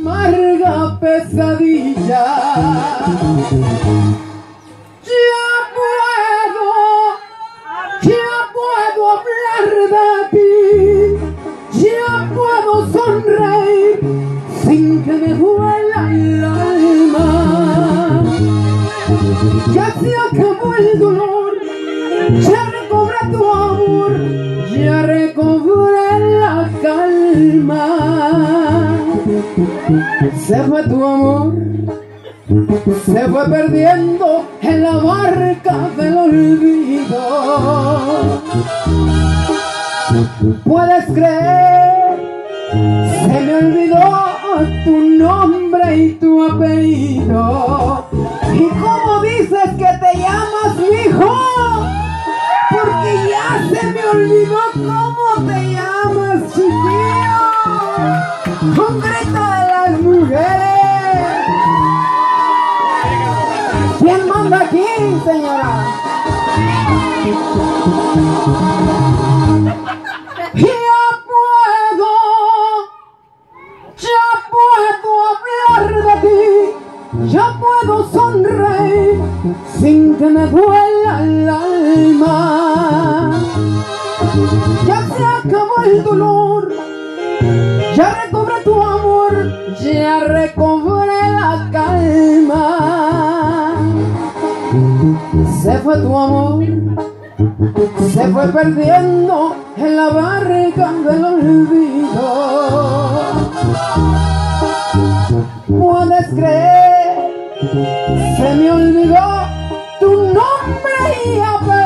amarga pesadilla. Ya puedo hablar de ti, ya puedo sonreír sin que me duela el alma. Ya se acabó el dolor, ya recobré tu amor, ya recobré la calma. Se fue tu amor, se fue perdiendo en la barca del olvido. ¿Puedes creer? Se me olvidó tu nombre y tu apellido. ¿Y cómo dices que te llamas, hijo? Porque ya se me olvidó cómo te llamas, chiquillo. Un grito de las mujeres. ¿Quién manda aquí, señora? Ya puedo hablar de ti, ya puedo sonreír sin que me duela el alma. Ya se acabó el dolor, ya recobré tu amor, ya recobré la calma. Se fue tu amor, se fue perdiendo en la barca del olvido. ¿Puedes creer? Se me olvidó tu nombre y apellido.